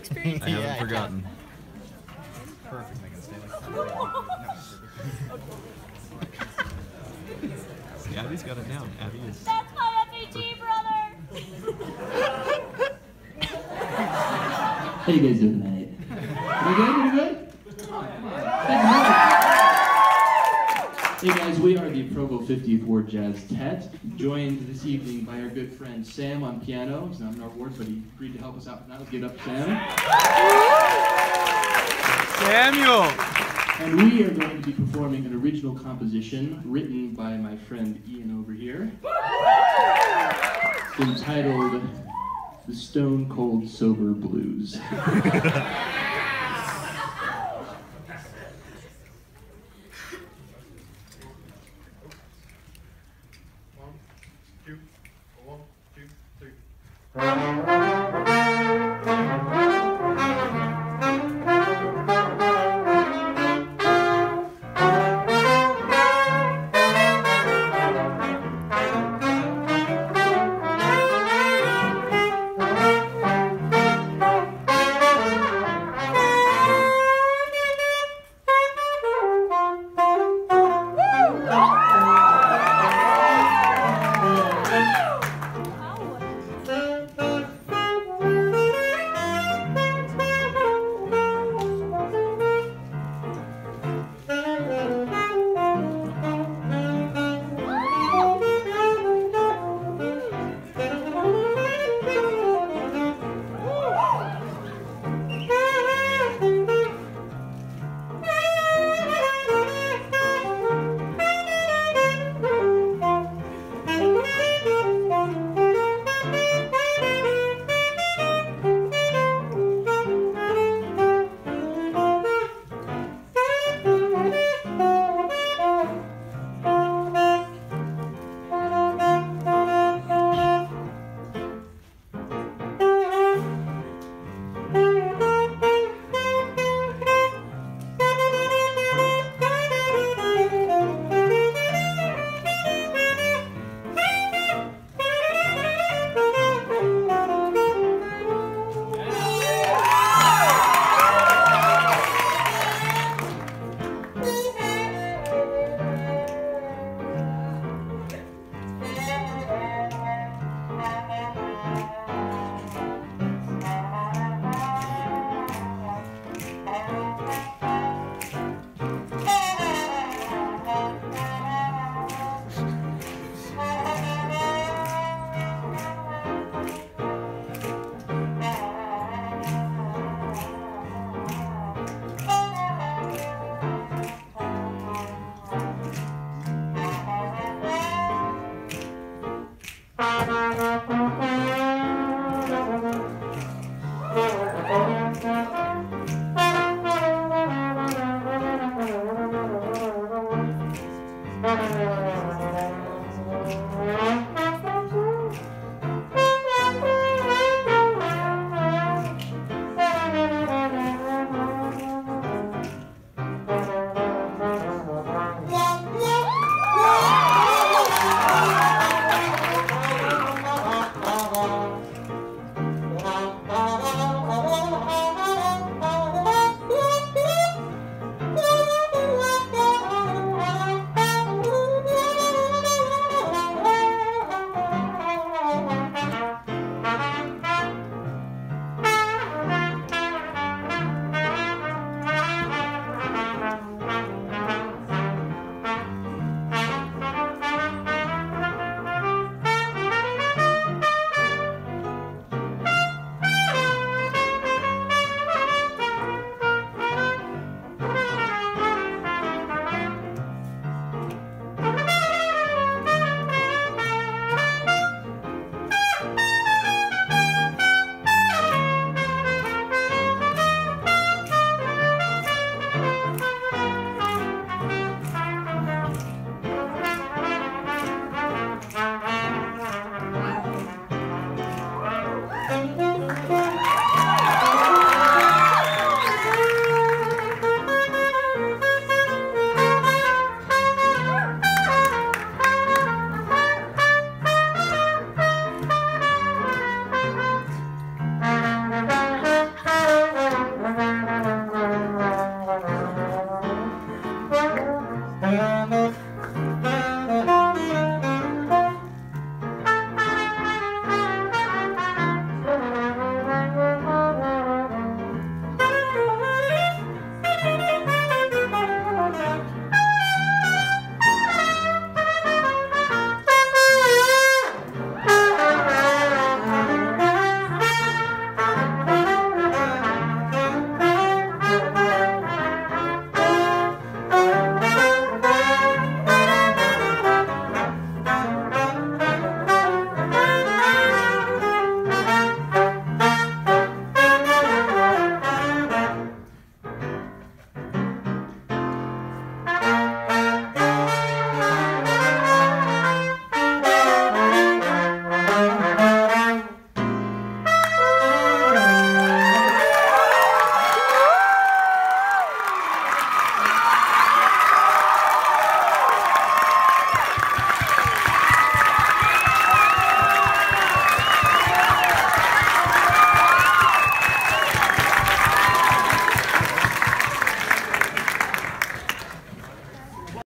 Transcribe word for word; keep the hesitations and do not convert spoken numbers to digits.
experience? I haven't Yeah, forgotten. Perfect, Megan. Stay like that. No, See, Abby's got it down. Abby is. That's my F A G brother! How you guys doing tonight? Pretty good? Pretty good? Hey guys, we are the Provo fiftieth Ward Jazz Tet, joined this evening by our good friend Sam on piano. He's not in our ward, but he agreed to help us out. Now let's give it up to Sam. Samuel! And we are going to be performing an original composition written by my friend Ian over here. It's entitled The Stone Cold Sober Blues. One, two, one, two, three.